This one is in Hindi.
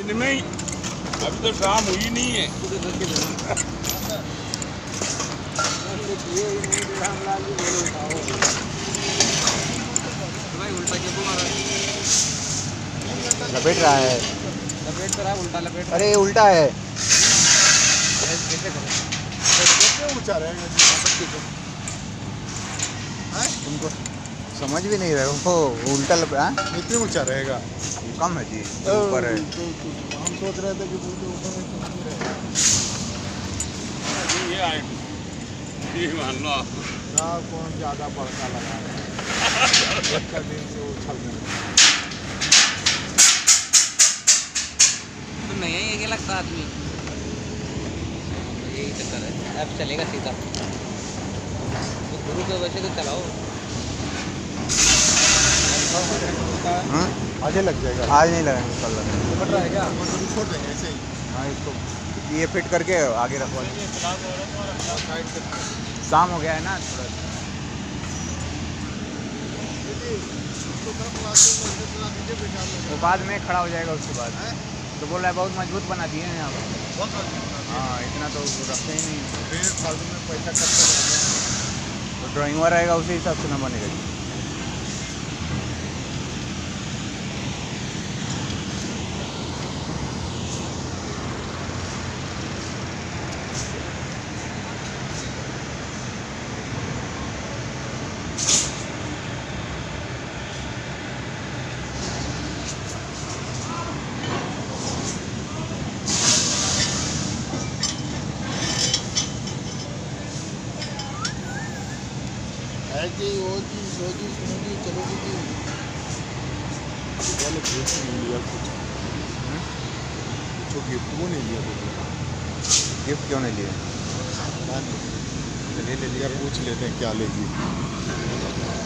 इनमें ही अभी तो शाम हुई नहीं है। लपेट रहा है, लपेट तो रहा, उल्टा लपेट। अरे उल्टा है। ऊंचा रहेगा तुमको समझ भी नहीं रहे हो, उल्टा इतनी ऊंचा रहेगा। कम है जी, ऊपर है। हम सोच रहे थे कि ऊपर ये आए ये मान लो आप ना कौन ज़्यादा बड़का लगा है। एक का दिन से उछल रहे तो नहीं है ये लगता आदमी, यही चक्कर है। अब चलेगा सीधा तो गुरु के वजह से तो चलाओ। आज लग जाएगा। आज नहीं लगाएंगे, कल लगाएंगे। बट रहेगा छोड़ देंगे ऐसे ही। हाँ, इसको ये फिट करके आगे रखवा देंगे। शाम हो गया है ना थोड़ा। वो बाद में खड़ा हो जाएगा उसके बाद। तो बोल रहा है बहुत मजबूत बना दिए हैं यहाँ पर। हाँ, इतना तो रखते ही नहीं। फालतू में पैसा खर्च कर तो ड्राइंग हुआ रहेगा, उसी हिसाब से ना बनेगा जी। जी वो जी सोची सुनोगी चलोगी जी। गिफ्ट नहीं लिया कुछ गिफ्ट वो नहीं लिया कुछ। गिफ्ट क्यों नहीं लिए? ले लिया, पूछ लेते हैं क्या लेगी।